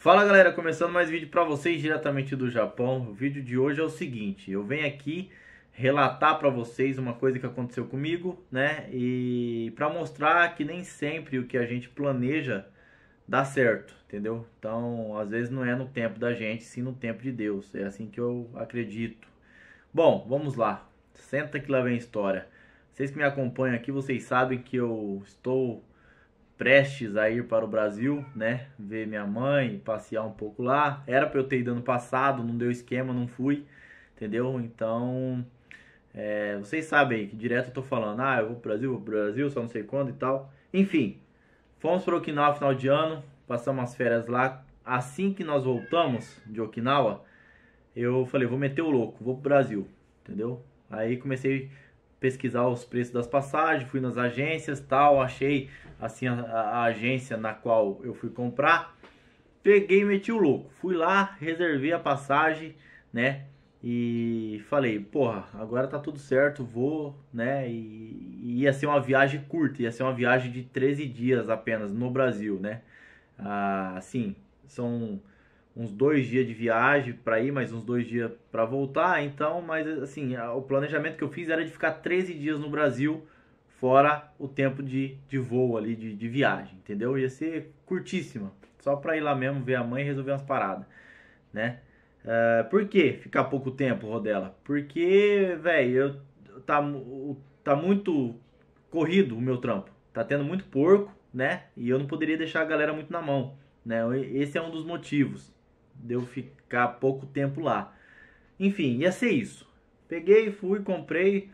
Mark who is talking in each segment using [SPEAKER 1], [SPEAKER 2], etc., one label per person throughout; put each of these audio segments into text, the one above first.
[SPEAKER 1] Fala galera, começando mais vídeo para vocês diretamente do Japão. O vídeo de hoje é o seguinte: eu venho aqui relatar para vocês uma coisa que aconteceu comigo, né? E para mostrar que nem sempre o que a gente planeja dá certo, entendeu? Então, às vezes não é no tempo da gente, sim no tempo de Deus. É assim que eu acredito. Bom, vamos lá. Senta que lá vem a história. Vocês que me acompanham aqui, vocês sabem que eu estou prestes a ir para o Brasil, né? Ver minha mãe, passear um pouco lá. Era para eu ter ido ano passado, não deu esquema, não fui, entendeu? Então, vocês sabem aí que direto eu tô falando, eu vou pro Brasil, só não sei quando e tal. Enfim, fomos para Okinawa final de ano, passamos as férias lá. Assim que nós voltamos de Okinawa, eu falei, vou meter o louco, vou pro Brasil, entendeu? Aí comecei a pesquisar os preços das passagens, fui nas agências, tal, achei assim a agência na qual eu fui comprar, peguei e meti o louco. Fui lá, reservei a passagem, né? E falei, porra, agora tá tudo certo, vou, né? E ia ser uma viagem curta, ia ser uma viagem de 13 dias apenas no Brasil, né? Assim, são uns 2 dias de viagem para ir, mais uns 2 dias para voltar. Então, mas assim, o planejamento que eu fiz era de ficar 13 dias no Brasil, fora o tempo de voo ali, de viagem, entendeu? Ia ser curtíssima, só para ir lá mesmo ver a mãe e resolver umas paradas, né? Por que ficar pouco tempo, Rodela? Porque, velho, tá muito corrido o meu trampo. Tá tendo muito porco, né? E eu não poderia deixar a galera muito na mão, né? Esse é um dos motivos de eu ficar pouco tempo lá. Enfim, ia ser isso. Peguei, fui, comprei.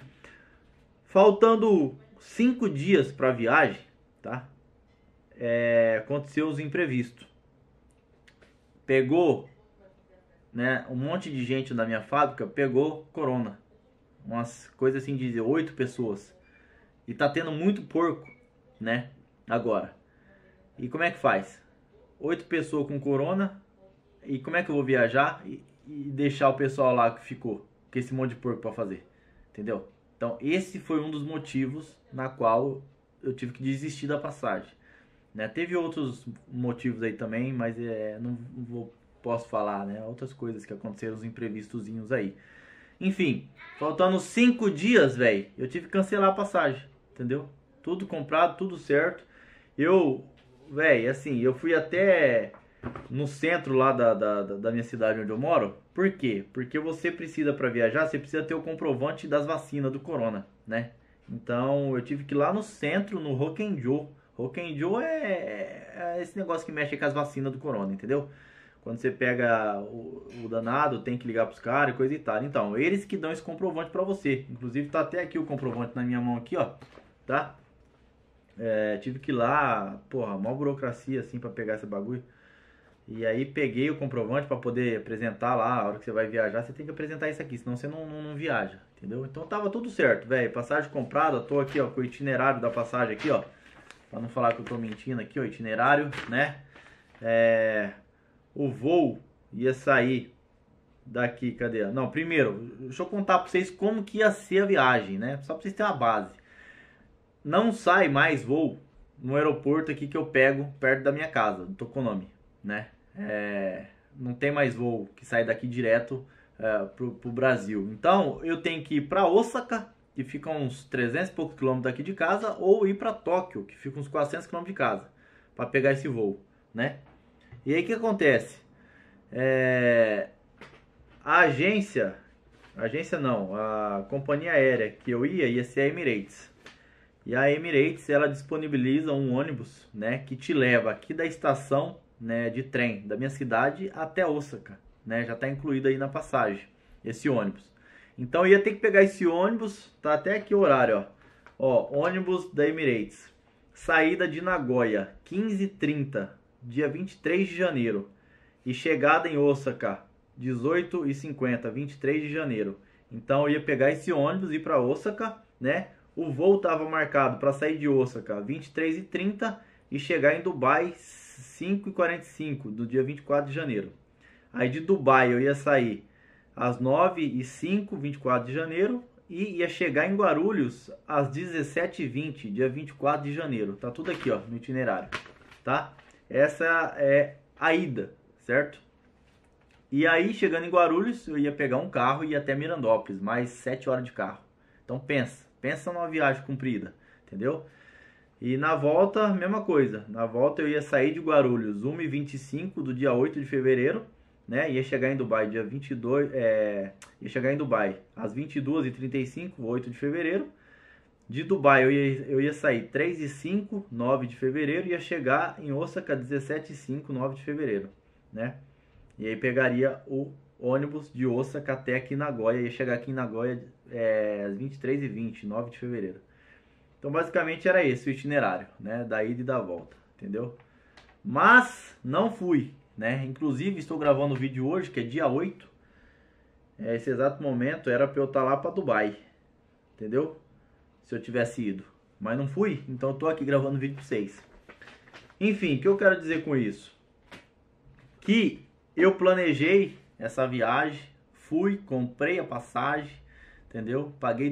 [SPEAKER 1] Faltando 5 dias para a viagem, tá? Aconteceu os imprevistos. Pegou, né? Um monte de gente da minha fábrica pegou corona. Umas coisas assim de 8 pessoas. E tá tendo muito porco, né? Agora. E como é que faz? 8 pessoas com corona. E como é que eu vou viajar e deixar o pessoal lá que ficou com esse monte de porco para fazer? Entendeu? Então, esse foi um dos motivos na qual eu tive que desistir da passagem, né? Teve outros motivos aí também, mas posso falar, né? Outras coisas que aconteceram, os imprevistozinhos aí. Enfim, faltando 5 dias, velho, eu tive que cancelar a passagem, entendeu? Tudo comprado, tudo certo. Velho, assim, eu fui até no centro lá da minha cidade onde eu moro. Por quê? Porque você precisa, para viajar, você precisa ter o comprovante das vacinas do corona, né? Então eu tive que ir lá no centro, no Hokenjo. Hokenjo é esse negócio que mexe com as vacinas do corona, entendeu? Quando você pega o danado, tem que ligar pros caras e coisa e tal. Então, eles que dão esse comprovante pra você. Inclusive tá até aqui o comprovante na minha mão aqui, ó, tá? Tive que ir lá, porra, mó burocracia assim pra pegar esse bagulho. E aí peguei o comprovante para poder apresentar lá. A hora que você vai viajar, você tem que apresentar isso aqui, senão você não viaja, entendeu? Então tava tudo certo, velho. Passagem comprada, tô aqui, ó, com o itinerário da passagem aqui, ó. Pra não falar que eu tô mentindo aqui, ó, itinerário, né? O voo ia sair daqui, cadê? Não, primeiro, deixa eu contar pra vocês como que ia ser a viagem, né? Só pra vocês terem uma base. Não sai mais voo no aeroporto aqui que eu pego perto da minha casa, do Tokonome, né? Não tem mais voo que sai daqui direto pro Brasil. Então eu tenho que ir para Osaka, que fica uns 300 e poucos quilômetros daqui de casa, ou ir para Tóquio, que fica uns 400 quilômetros de casa, para pegar esse voo, né? E aí o que acontece? A a companhia aérea que eu ia ser a Emirates. E a Emirates, ela disponibiliza um ônibus, né, que te leva aqui da estação, né, de trem da minha cidade até Osaka, né? Já está incluído aí na passagem esse ônibus. Então eu ia ter que pegar esse ônibus, tá até aqui o horário, ó, ônibus da Emirates. Saída de Nagoya, 15h30, dia 23 de janeiro. E chegada em Osaka, 18h50, 23 de janeiro. Então eu ia pegar esse ônibus e ir para Osaka, né? O voo estava marcado para sair de Osaka 23h30 e chegar em Dubai 5h45 do dia 24 de janeiro. Aí de Dubai eu ia sair às 9h05, 24 de janeiro, e ia chegar em Guarulhos às 17h20, dia 24 de janeiro. Tá tudo aqui, ó, no itinerário, tá? Essa é a ida, certo? E aí, chegando em Guarulhos, eu ia pegar um carro e ia até Mirandópolis, mais 7 horas de carro. Então pensa numa viagem comprida, entendeu? E na volta, mesma coisa. Na volta eu ia sair de Guarulhos 1h25 do dia 8 de fevereiro, né? Ia chegar em Dubai dia 22, ia chegar em Dubai às 22h35, 8 de fevereiro. De Dubai eu ia sair 3h05, 9 de fevereiro, e ia chegar em Osaka 17h05, 9 de fevereiro, né? E aí pegaria o ônibus de Osaka até aqui em Nagoya, ia chegar aqui em Nagoya às 23h20, 9 de fevereiro. Então basicamente era esse o itinerário, né, da ida e da volta, entendeu? Mas não fui, né? Inclusive estou gravando o vídeo hoje, que é dia 8. Esse exato momento era para eu estar lá para Dubai, entendeu? Se eu tivesse ido, mas não fui, então eu tô aqui gravando o vídeo para vocês. Enfim, o que eu quero dizer com isso? Que eu planejei essa viagem, fui, comprei a passagem, entendeu? Paguei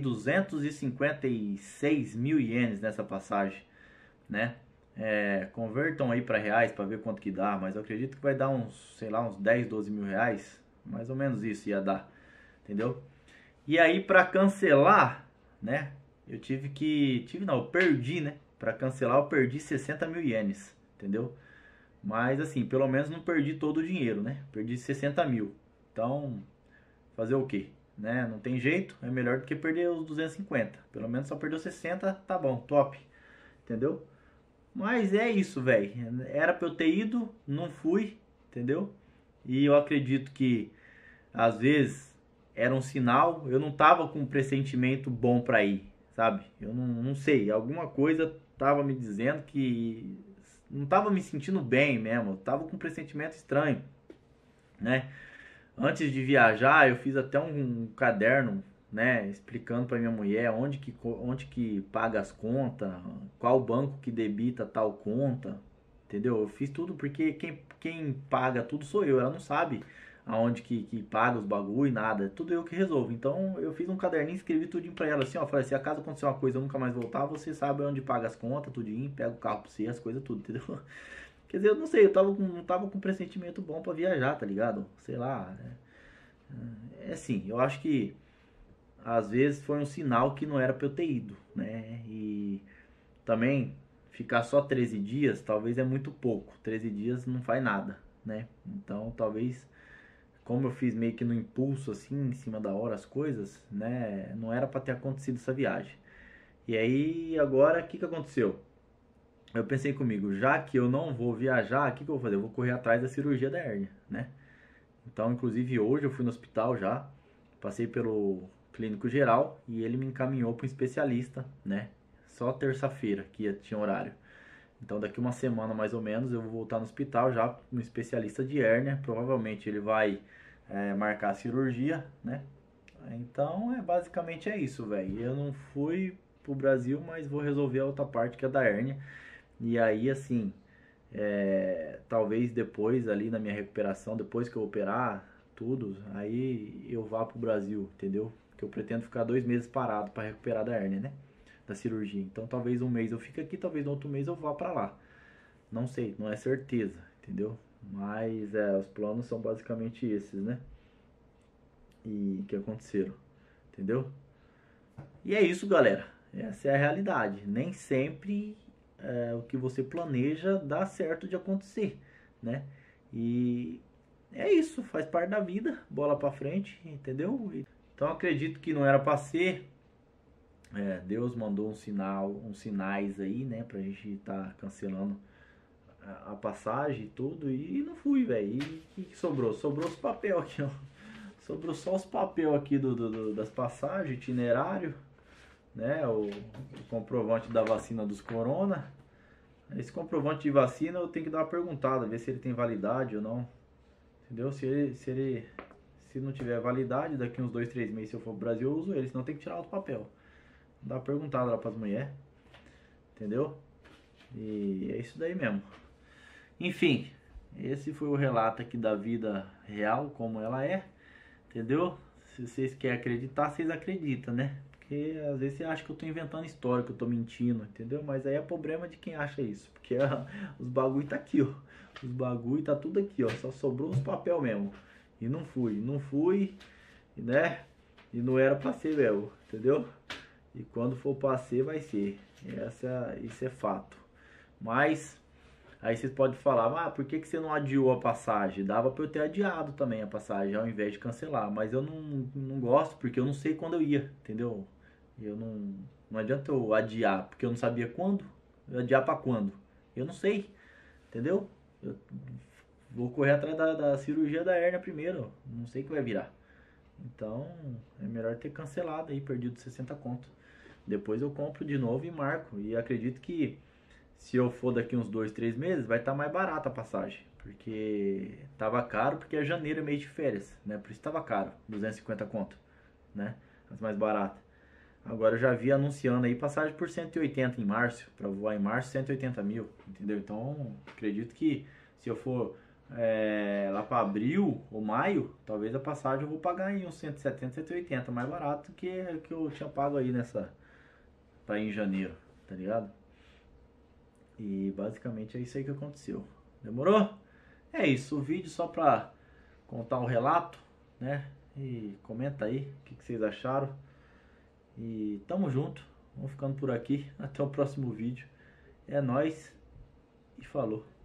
[SPEAKER 1] 256 mil ienes nessa passagem, né? Convertam aí para reais para ver quanto que dá, mas eu acredito que vai dar uns, sei lá, uns 10, 12 mil reais, mais ou menos isso ia dar, entendeu? E aí para cancelar, né? Eu eu perdi, né? Para cancelar eu perdi 60 mil ienes, entendeu? Mas assim, pelo menos não perdi todo o dinheiro, né? Perdi 60 mil. Então, fazer o quê? Né? Não tem jeito, é melhor do que perder os 250. Pelo menos só perdeu 60, tá bom, top. Entendeu? Mas é isso, velho. Era pra eu ter ido, não fui, entendeu? E eu acredito que às vezes era um sinal, eu não tava com um pressentimento bom pra ir, sabe? Eu não sei, alguma coisa tava me dizendo que não tava me sentindo bem mesmo, eu tava com um pressentimento estranho, né? Antes de viajar, eu fiz até um caderno, né, explicando para minha mulher onde que paga as contas, qual banco que debita tal conta, entendeu? Eu fiz tudo porque quem paga tudo sou eu, ela não sabe aonde que paga os bagulho e nada, é tudo eu que resolvo. Então eu fiz um caderninho, escrevi tudinho pra ela assim, ó, falei, se acaso acontecer uma coisa eu nunca mais voltar, você sabe onde paga as contas, tudinho, pega o carro pra você, as coisas tudo, entendeu? Quer dizer, eu não sei, não tava com um pressentimento bom pra viajar, tá ligado? Sei lá, é assim, eu acho que às vezes foi um sinal que não era pra eu ter ido, né? E também ficar só 13 dias talvez é muito pouco. 13 dias não faz nada, né? Então talvez, como eu fiz meio que no impulso, assim, em cima da hora as coisas, né? Não era pra ter acontecido essa viagem. E aí, agora, o que aconteceu? Eu pensei comigo, já que eu não vou viajar, o que eu vou fazer? Eu vou correr atrás da cirurgia da hérnia, né? Então, inclusive, hoje eu fui no hospital já, passei pelo clínico geral e ele me encaminhou para um especialista, né? Só terça-feira que tinha horário. Então, daqui uma semana mais ou menos, eu vou voltar no hospital já no especialista de hérnia. Provavelmente ele vai marcar a cirurgia, né? Então, basicamente é isso, velho. Eu não fui pro Brasil, mas vou resolver a outra parte que é da hérnia. E aí, assim, talvez depois ali na minha recuperação, depois que eu operar tudo, aí eu vá pro Brasil, entendeu? Porque eu pretendo ficar 2 meses parado para recuperar da hérnia, né? Da cirurgia. Então talvez um mês eu fique aqui, talvez no outro mês eu vá para lá. Não sei, não é certeza, entendeu? Mas os planos são basicamente esses, né? E que aconteceram, entendeu? E é isso, galera. Essa é a realidade. Nem sempre o que você planeja dá certo de acontecer, né? E é isso, faz parte da vida, bola pra frente, entendeu? Então acredito que não era pra ser. Deus mandou uns sinais aí, né, pra gente estar cancelando a passagem e tudo, e não fui, velho. E o que sobrou? Sobrou os papel aqui, ó. Sobrou só os papel aqui das passagens, itinerário, né, o comprovante da vacina dos corona. Esse comprovante de vacina eu tenho que dar uma perguntada, ver se ele tem validade ou não, entendeu? Se não tiver validade, daqui uns 2, 3 meses se eu for pro Brasil eu uso ele, senão tem que tirar outro papel. Dá uma perguntada lá pras mulheres, entendeu? E é isso daí mesmo. Enfim, esse foi o relato aqui da vida real, como ela é, entendeu? Se vocês querem acreditar, vocês acreditam, né? Porque às vezes você acha que eu tô inventando história, que eu tô mentindo, entendeu? Mas aí é problema de quem acha isso. Porque os bagulho tá aqui, ó. Os bagulho tá tudo aqui, ó. Só sobrou uns papel mesmo. E não fui, né? E não era pra ser mesmo, entendeu? E quando for pra ser, vai ser. Isso é fato. Mas aí vocês podem falar, por que você não adiou a passagem? Dava pra eu ter adiado também a passagem ao invés de cancelar. Mas eu não gosto porque eu não sei quando eu ia, entendeu? Eu não adianta eu adiar, porque eu não sabia quando. Eu adiar pra quando? Eu não sei, entendeu? Eu vou correr atrás da cirurgia da hérnia primeiro. Não sei o que vai virar. Então é melhor ter cancelado aí, perdido 60 conto. Depois eu compro de novo e marco. E acredito que se eu for daqui uns 2, 3 meses, vai estar mais barata a passagem. Porque tava caro, porque é janeiro, é mês de férias, né? Por isso tava caro, 250 conto, né? As mais baratas. Agora eu já vi anunciando aí passagem por 180 em março, para voar em março, 180 mil, entendeu? Então acredito que se eu for lá para abril ou maio, talvez a passagem eu vou pagar em uns 170, 180, mais barato que eu tinha pago aí nessa, para ir em janeiro, tá ligado? E basicamente é isso aí que aconteceu. Demorou? É isso, o vídeo só pra contar um relato, né? E comenta aí o que vocês acharam. E tamo junto. Vamos ficando por aqui. Até o próximo vídeo. É nóis e falou.